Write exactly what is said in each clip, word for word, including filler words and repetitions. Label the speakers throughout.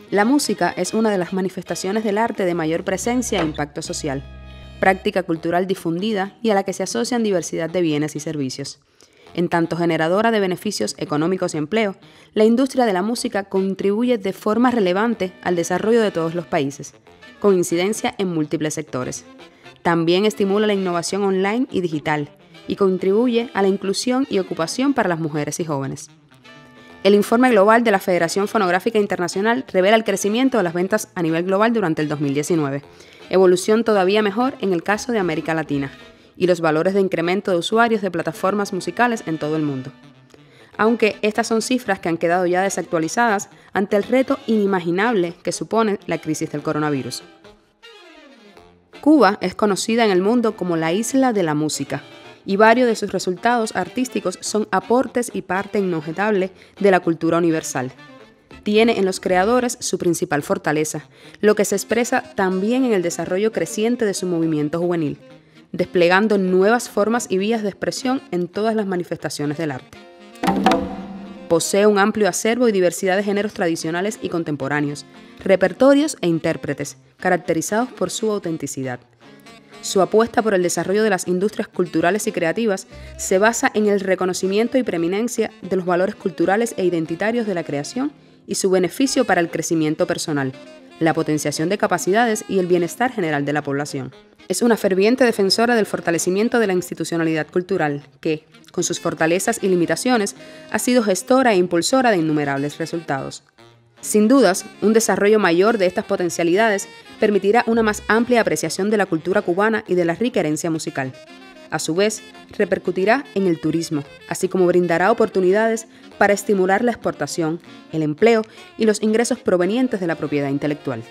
Speaker 1: La música es una de las manifestaciones del arte de mayor presencia e impacto social, práctica cultural difundida y a la que se asocian diversidad de bienes y servicios. En tanto generadora de beneficios económicos y empleo, la industria de la música contribuye de forma relevante al desarrollo de todos los países, con incidencia en múltiples sectores. También estimula la innovación online y digital y contribuye a la inclusión y ocupación para las mujeres y jóvenes. El informe global de la Federación Fonográfica Internacional revela el crecimiento de las ventas a nivel global durante el dos mil diecinueve, evolución todavía mejor en el caso de América Latina, y los valores de incremento de usuarios de plataformas musicales en todo el mundo. Aunque estas son cifras que han quedado ya desactualizadas ante el reto inimaginable que supone la crisis del coronavirus. Cuba es conocida en el mundo como la isla de la música, y varios de sus resultados artísticos son aportes y parte inobjetable de la cultura universal. Tiene en los creadores su principal fortaleza, lo que se expresa también en el desarrollo creciente de su movimiento juvenil, desplegando nuevas formas y vías de expresión en todas las manifestaciones del arte. Posee un amplio acervo y diversidad de géneros tradicionales y contemporáneos, repertorios e intérpretes, caracterizados por su autenticidad. Su apuesta por el desarrollo de las industrias culturales y creativas se basa en el reconocimiento y preeminencia de los valores culturales e identitarios de la creación y su beneficio para el crecimiento personal, la potenciación de capacidades y el bienestar general de la población. Es una ferviente defensora del fortalecimiento de la institucionalidad cultural que, con sus fortalezas y limitaciones, ha sido gestora e impulsora de innumerables resultados. Sin dudas, un desarrollo mayor de estas potencialidades permitirá una más amplia apreciación de la cultura cubana y de la rica herencia musical. A su vez, repercutirá en el turismo, así como brindará oportunidades para estimular la exportación, el empleo y los ingresos provenientes de la propiedad intelectual.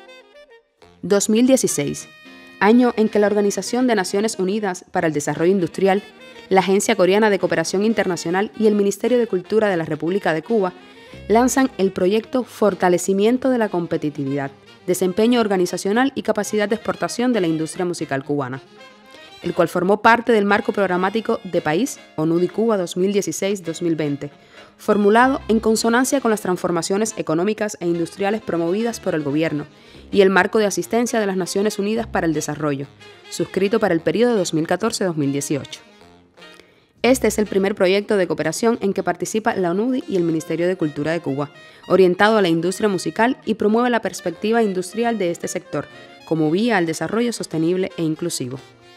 Speaker 1: dos mil dieciséis, año en que la Organización de Naciones Unidas para el Desarrollo Industrial, la Agencia Coreana de Cooperación Internacional y el Ministerio de Cultura de la República de Cuba lanzan el proyecto Fortalecimiento de la Competitividad, Desempeño Organizacional y Capacidad de Exportación de la Industria Musical Cubana, el cual formó parte del marco programático de país ONUDI Cuba dos mil dieciséis a dos mil veinte, formulado en consonancia con las transformaciones económicas e industriales promovidas por el gobierno y el marco de asistencia de las Naciones Unidas para el Desarrollo, suscrito para el periodo dos mil catorce a dos mil dieciocho. Este es el primer proyecto de cooperación en que participa la ONUDI y el Ministerio de Cultura de Cuba, orientado a la industria musical y promueve la perspectiva industrial de este sector, como vía al desarrollo sostenible e inclusivo.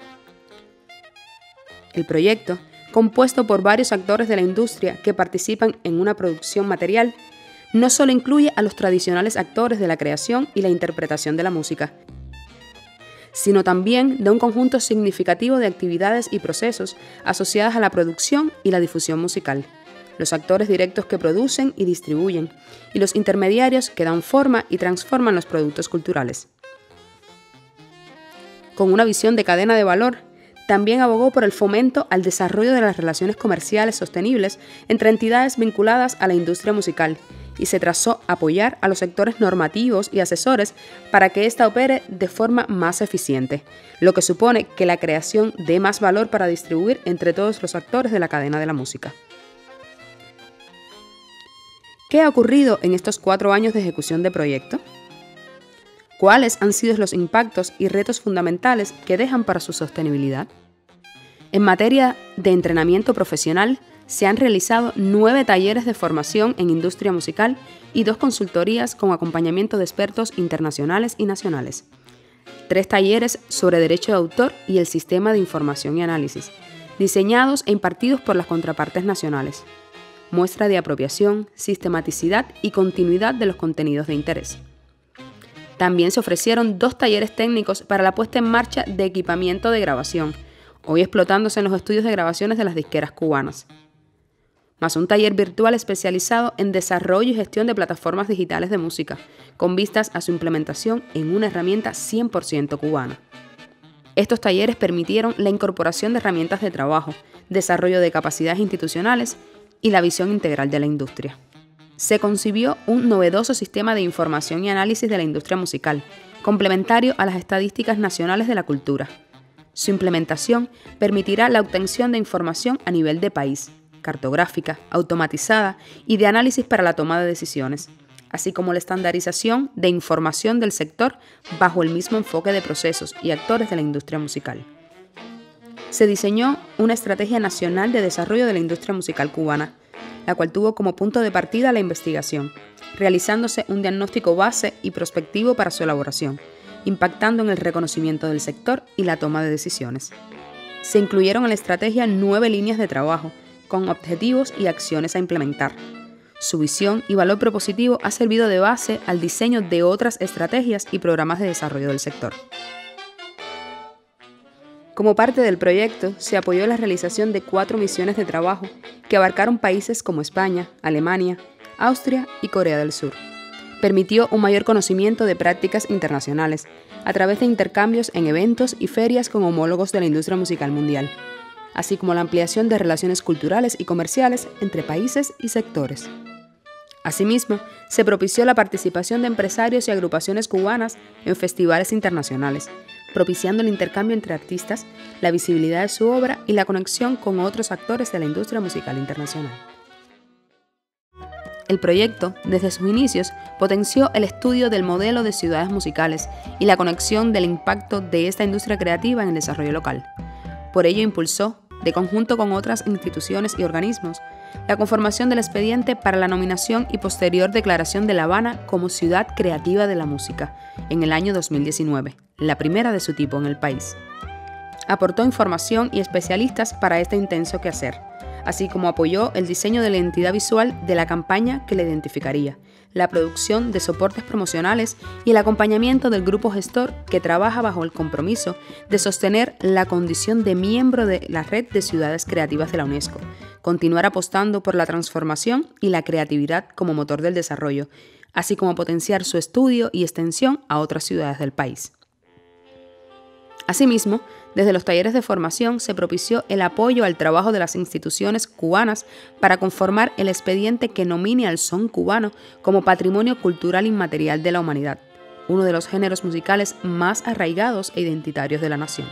Speaker 1: El proyecto, compuesto por varios actores de la industria que participan en una producción material, no solo incluye a los tradicionales actores de la creación y la interpretación de la música, sino también de un conjunto significativo de actividades y procesos asociadas a la producción y la difusión musical, los actores directos que producen y distribuyen, y los intermediarios que dan forma y transforman los productos culturales. Con una visión de cadena de valor, también abogó por el fomento al desarrollo de las relaciones comerciales sostenibles entre entidades vinculadas a la industria musical, y se trazó apoyar a los sectores normativos y asesores para que ésta opere de forma más eficiente, lo que supone que la creación dé más valor para distribuir entre todos los actores de la cadena de la música. ¿Qué ha ocurrido en estos cuatro años de ejecución de proyecto? ¿Cuáles han sido los impactos y retos fundamentales que dejan para su sostenibilidad? En materia de entrenamiento profesional, se han realizado nueve talleres de formación en industria musical y dos consultorías con acompañamiento de expertos internacionales y nacionales. Tres talleres sobre derecho de autor y el sistema de información y análisis, diseñados e impartidos por las contrapartes nacionales. Muestra de apropiación, sistematicidad y continuidad de los contenidos de interés. También se ofrecieron dos talleres técnicos para la puesta en marcha de equipamiento de grabación, hoy explotándose en los estudios de grabaciones de las disqueras cubanas, más un taller virtual especializado en desarrollo y gestión de plataformas digitales de música, con vistas a su implementación en una herramienta cien por ciento cubana. Estos talleres permitieron la incorporación de herramientas de trabajo, desarrollo de capacidades institucionales y la visión integral de la industria. Se concibió un novedoso sistema de información y análisis de la industria musical, complementario a las estadísticas nacionales de la cultura. Su implementación permitirá la obtención de información a nivel de país, cartográfica, automatizada y de análisis para la toma de decisiones, así como la estandarización de información del sector bajo el mismo enfoque de procesos y actores de la industria musical. Se diseñó una estrategia nacional de desarrollo de la industria musical cubana, la cual tuvo como punto de partida la investigación, realizándose un diagnóstico base y prospectivo para su elaboración, impactando en el reconocimiento del sector y la toma de decisiones. Se incluyeron en la estrategia nueve líneas de trabajo, con objetivos y acciones a implementar. Su visión y valor propositivo ha servido de base al diseño de otras estrategias y programas de desarrollo del sector. Como parte del proyecto, se apoyó la realización de cuatro misiones de trabajo que abarcaron países como España, Alemania, Austria y Corea del Sur. Permitió un mayor conocimiento de prácticas internacionales a través de intercambios en eventos y ferias con homólogos de la industria musical mundial, así como la ampliación de relaciones culturales y comerciales entre países y sectores. Asimismo, se propició la participación de empresarios y agrupaciones cubanas en festivales internacionales, propiciando el intercambio entre artistas, la visibilidad de su obra y la conexión con otros actores de la industria musical internacional. El proyecto, desde sus inicios, potenció el estudio del modelo de ciudades musicales y la conexión del impacto de esta industria creativa en el desarrollo local. Por ello impulsó, de conjunto con otras instituciones y organismos, la conformación del expediente para la nominación y posterior declaración de La Habana como Ciudad Creativa de la Música en el año dos mil diecinueve, la primera de su tipo en el país. Aportó información y especialistas para este intenso quehacer, así como apoyó el diseño de la identidad visual de la campaña que la identificaría, la producción de soportes promocionales y el acompañamiento del grupo gestor que trabaja bajo el compromiso de sostener la condición de miembro de la Red de Ciudades Creativas de la UNESCO, continuar apostando por la transformación y la creatividad como motor del desarrollo, así como potenciar su estudio y extensión a otras ciudades del país. Asimismo, desde los talleres de formación se propició el apoyo al trabajo de las instituciones cubanas para conformar el expediente que nomine al son cubano como Patrimonio Cultural Inmaterial de la Humanidad, uno de los géneros musicales más arraigados e identitarios de la nación.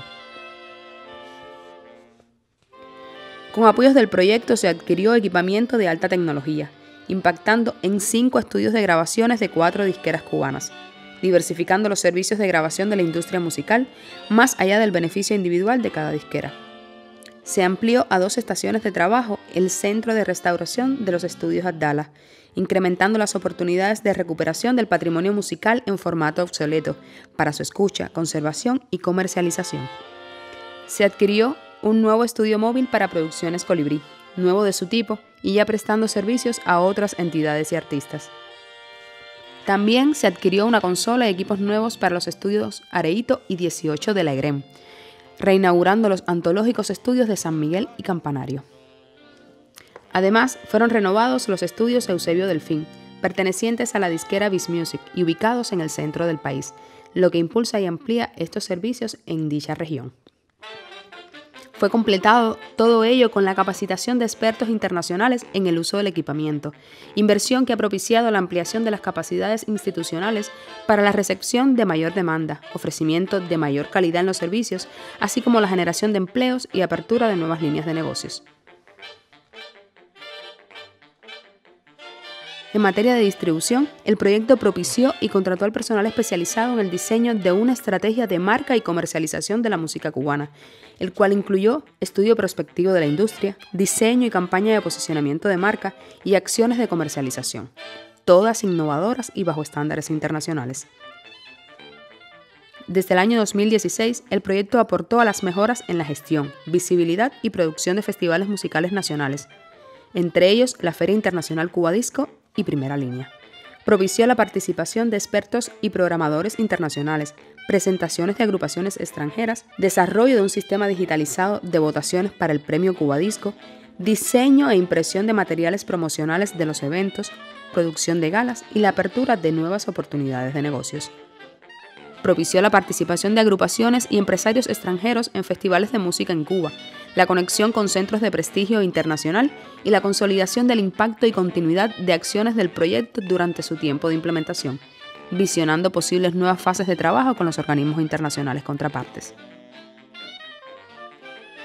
Speaker 1: Con apoyos del proyecto se adquirió equipamiento de alta tecnología, impactando en cinco estudios de grabaciones de cuatro disqueras cubanas, diversificando los servicios de grabación de la industria musical más allá del beneficio individual de cada disquera. Se amplió a dos estaciones de trabajo el Centro de Restauración de los Estudios Abdala, incrementando las oportunidades de recuperación del patrimonio musical en formato obsoleto para su escucha, conservación y comercialización. Se adquirió un nuevo estudio móvil para Producciones Colibrí, nuevo de su tipo y ya prestando servicios a otras entidades y artistas. También se adquirió una consola y equipos nuevos para los estudios Areito y dieciocho de la E G R E M, reinaugurando los antológicos estudios de San Miguel y Campanario. Además, fueron renovados los estudios Eusebio Delfín, pertenecientes a la disquera Viz Music y ubicados en el centro del país, lo que impulsa y amplía estos servicios en dicha región. Fue completado todo ello con la capacitación de expertos internacionales en el uso del equipamiento, inversión que ha propiciado la ampliación de las capacidades institucionales para la recepción de mayor demanda, ofrecimiento de mayor calidad en los servicios, así como la generación de empleos y apertura de nuevas líneas de negocios. En materia de distribución, el proyecto propició y contrató al personal especializado en el diseño de una estrategia de marca y comercialización de la música cubana, el cual incluyó estudio prospectivo de la industria, diseño y campaña de posicionamiento de marca y acciones de comercialización, todas innovadoras y bajo estándares internacionales. Desde el año dos mil dieciséis, el proyecto aportó a las mejoras en la gestión, visibilidad y producción de festivales musicales nacionales, entre ellos la Feria Internacional Cuba Disco y Primera Línea. Propició la participación de expertos y programadores internacionales, presentaciones de agrupaciones extranjeras, desarrollo de un sistema digitalizado de votaciones para el Premio Cuba Disco, diseño e impresión de materiales promocionales de los eventos, producción de galas y la apertura de nuevas oportunidades de negocios. Propició la participación de agrupaciones y empresarios extranjeros en festivales de música en Cuba, la conexión con centros de prestigio internacional y la consolidación del impacto y continuidad de acciones del proyecto durante su tiempo de implementación, visionando posibles nuevas fases de trabajo con los organismos internacionales contrapartes.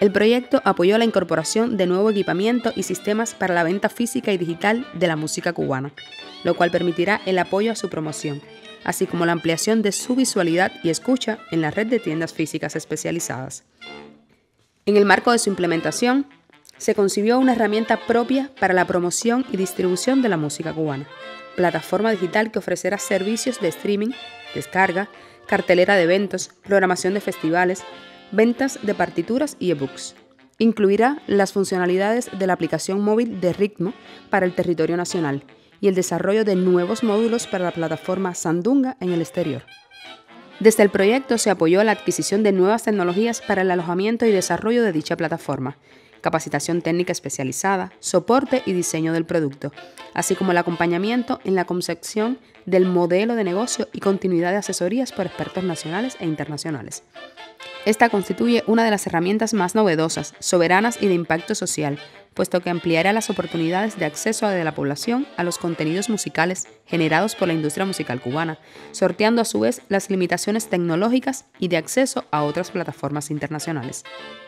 Speaker 1: El proyecto apoyó la incorporación de nuevo equipamiento y sistemas para la venta física y digital de la música cubana, lo cual permitirá el apoyo a su promoción, así como la ampliación de su visualidad y escucha en la red de tiendas físicas especializadas. En el marco de su implementación, se concibió una herramienta propia para la promoción y distribución de la música cubana, plataforma digital que ofrecerá servicios de streaming, descarga, cartelera de eventos, programación de festivales, ventas de partituras y ebooks. Incluirá las funcionalidades de la aplicación móvil de Ritmo para el territorio nacional y el desarrollo de nuevos módulos para la plataforma Sandunga en el exterior. Desde el proyecto se apoyó la adquisición de nuevas tecnologías para el alojamiento y desarrollo de dicha plataforma, capacitación técnica especializada, soporte y diseño del producto, así como el acompañamiento en la concepción del modelo de negocio y continuidad de asesorías por expertos nacionales e internacionales. Esta constituye una de las herramientas más novedosas, soberanas y de impacto social, puesto que ampliará las oportunidades de acceso de la población a los contenidos musicales generados por la industria musical cubana, sorteando a su vez las limitaciones tecnológicas y de acceso a otras plataformas internacionales.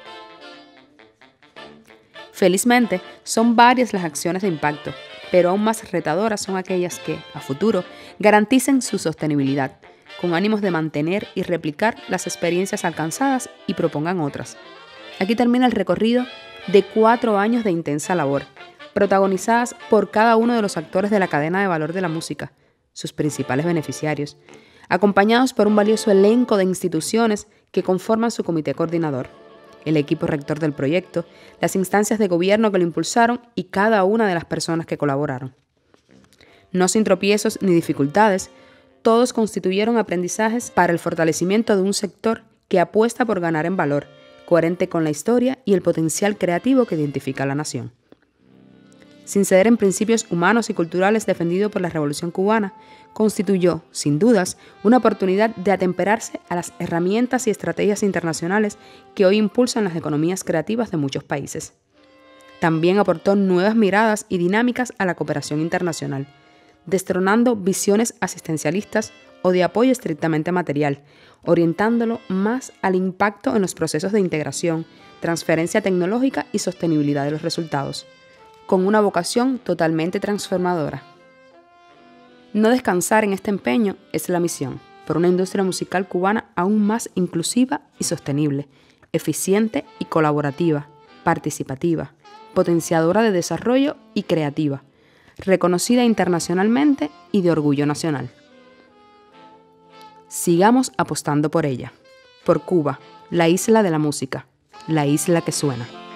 Speaker 1: Felizmente, son varias las acciones de impacto, pero aún más retadoras son aquellas que, a futuro, garanticen su sostenibilidad, con ánimos de mantener y replicar las experiencias alcanzadas y propongan otras. Aquí termina el recorrido de cuatro años de intensa labor, protagonizadas por cada uno de los actores de la cadena de valor de la música, sus principales beneficiarios, acompañados por un valioso elenco de instituciones que conforman su comité coordinador, el equipo rector del proyecto, las instancias de gobierno que lo impulsaron y cada una de las personas que colaboraron. No sin tropiezos ni dificultades, todos constituyeron aprendizajes para el fortalecimiento de un sector que apuesta por ganar en valor, coherente con la historia y el potencial creativo que identifica a la nación. Sin ceder en principios humanos y culturales defendidos por la Revolución Cubana, constituyó, sin dudas, una oportunidad de atemperarse a las herramientas y estrategias internacionales que hoy impulsan las economías creativas de muchos países. También aportó nuevas miradas y dinámicas a la cooperación internacional, destronando visiones asistencialistas o de apoyo estrictamente material, orientándolo más al impacto en los procesos de integración, transferencia tecnológica y sostenibilidad de los resultados, con una vocación totalmente transformadora. No descansar en este empeño es la misión, por una industria musical cubana aún más inclusiva y sostenible, eficiente y colaborativa, participativa, potenciadora de desarrollo y creativa, reconocida internacionalmente y de orgullo nacional. Sigamos apostando por ella, por Cuba, la isla de la música, la isla que suena.